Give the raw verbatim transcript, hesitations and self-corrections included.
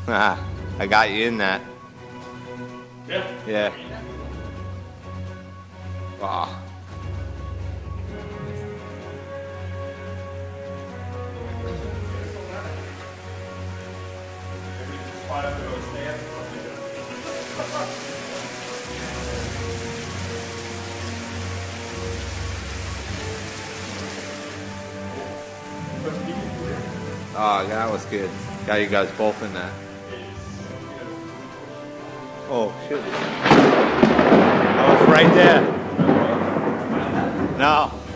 I got you in that. Yeah. Yeah. Wow. Oh, that was good. Got you guys both in that. Oh, shit. I was right there. No.